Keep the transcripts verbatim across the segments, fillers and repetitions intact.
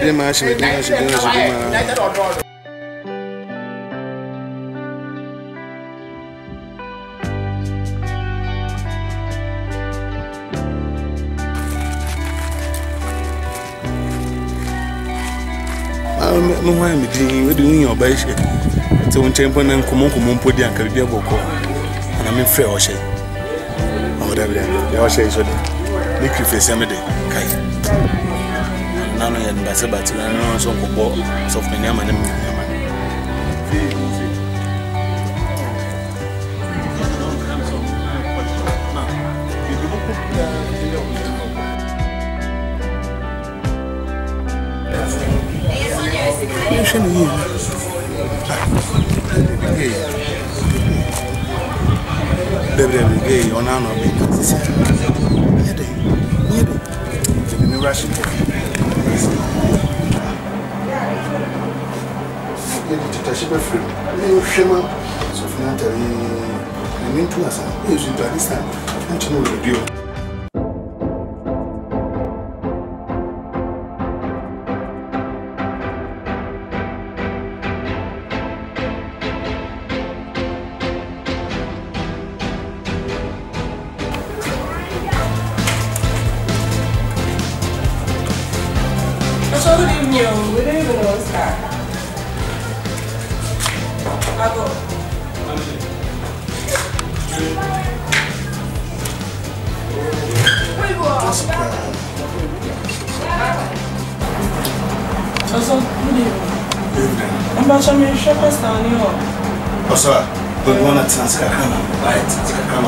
didn't match me, didn't she didn't she didn't. No why me doing we doing your best. So when champion and come on come on put the anchor be boko. And I'm in fair or shay. Or whatever they are shay so make you face every day. Kai. Nano and Bassa Battle and so for soft and yaman and yaman. You shouldn't hear. Baby, gay on our no because it's a new Russian. So, finally, I mean to us, I usually do this time. And to know the deal. Osa, but one at Sanska Kama, right? Kama,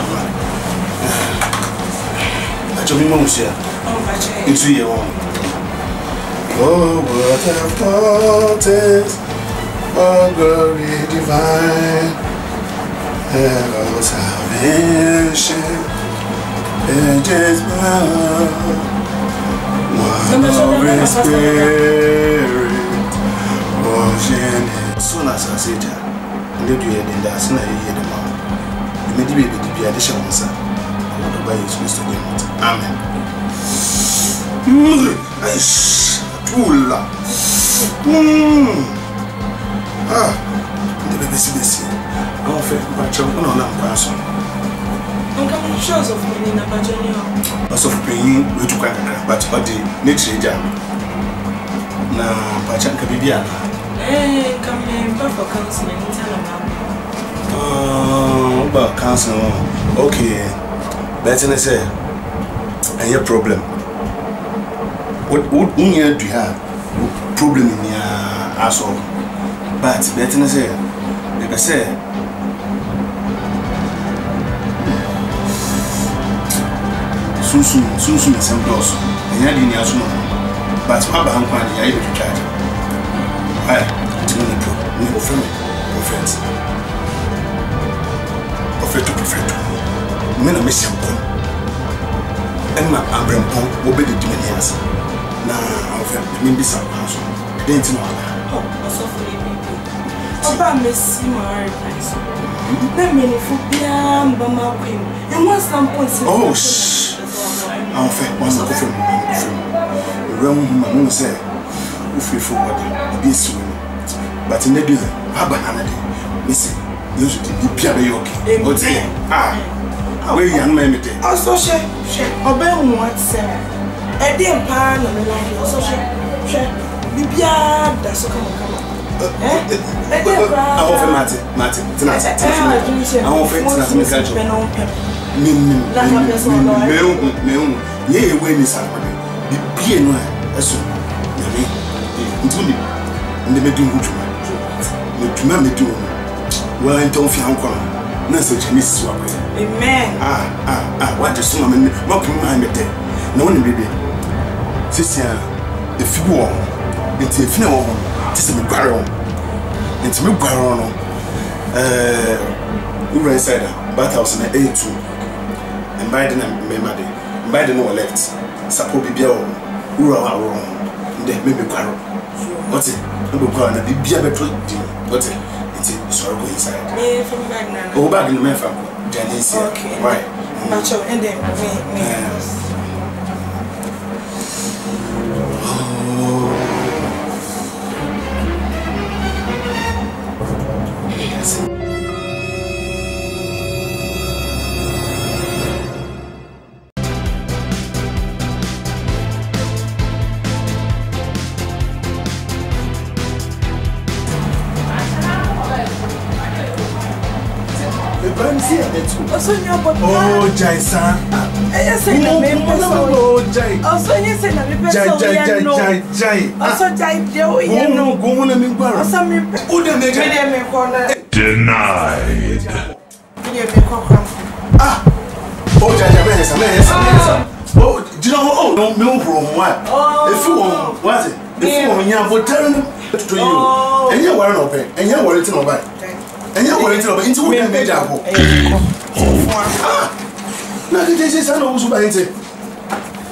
I told me, Monsieur, into your own. Oh, what a thought is, oh, glory divine, hello, salvation, it is mine, one Holy Spirit, was in it. Soon as I said that. You do it in the Asana, you hear the mouth. You may be able to be additional, sir. I want to buy you supposed to get it. Amen. I tula. Ah, the baby is busy. I'm afraid my child will not pass on. I'm coming shows of me in a bajonia. Also, paying we took a but what the next jam. Now, Pachanka Bibiana. Eh, come in for counseling. Oh, but counseling. Okay. That's an say. And your problem. What would you do have? Problem in your asshole. But that's an say. Like I say. Soon, soon, soon, soon, some close. And you're in your soon. But how about I'm able to charge? I didn't know we offer me prophets. Prophet to prophet. Men are missing one. And my Abraham will be the Dominions. Now, I'll have maybe some house. Didn't know. Oh, so for you. About Miss Margaret. Then many for Piam, Bama Queen. And what's some points? Oh, shh. I'll fetch one of them. The realm, my moon said. Free for what be soon, but in the do how banana missing. You should be Pierre Yoki. What's it? Ah, where young man, also share, share, obey what, sir. A dear pan on the line, also share, share, be Pierre, that's so come on. Eh? I offer Martin, Martin, tonight. I offer nothing to catch on. Mim, Mim, Mim, yea, when is happening. Be Pierre, as soon. And they may do good to me. Do well, I don't feel uncle. No such Miss Swap. Amen. Ah, ah, ah, what a son of a mocking behind the day. No one, baby. Sister, if you want, it's a final, it's a barrel. It's a barrel. Uh, we were inside, but I was in the A two. And by the name, my by the no left, support be bill, who are wrong. They may be quarrel. What's it? I'm going to be a better deal. What's it? It's a sorrow inside. Me from back now. Oh, back in the man from Janice. Okay. Why? Macho and then me. say. Oh, Jai, son. Yes, I know. Oh, Jai. Also, yes, I know. Jai, Jai, Jai, Jai. Also, Jai, Joey, you know, go on and inquire. Some would have made a corner. Denied. Ah, oh, Jai, yes, oh, do you know? Oh, no, no, from what? If you want, was it? If you want, you have to to you. And you weren't open, and you weren't over. And you weren't over into a major. Ah, now this is an old